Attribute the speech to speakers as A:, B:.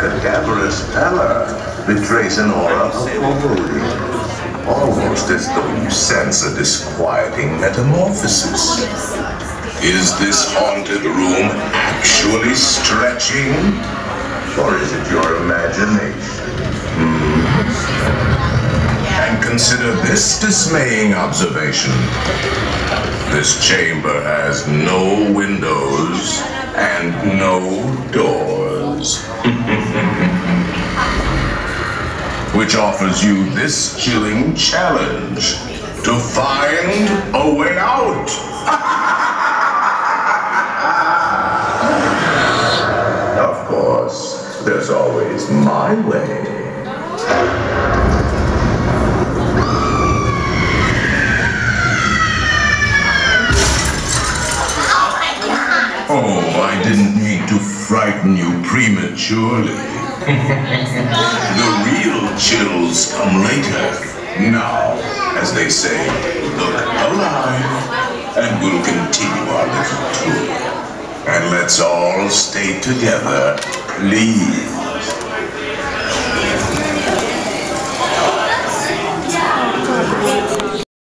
A: cadaverous pallor betrays an aura of foreboding, almost as though you sense a disquieting metamorphosis. Is this haunted room actually stretching? Or is it your imagination? And consider this dismaying observation. This chamber has no windows and no doors. Which offers you this chilling challenge to find a way out. Of course, there's always my way. Oh, I didn't mean to frighten you prematurely. The real chills come later. Now, as they say, look alive, and we'll continue our little tour. And let's all stay together, please.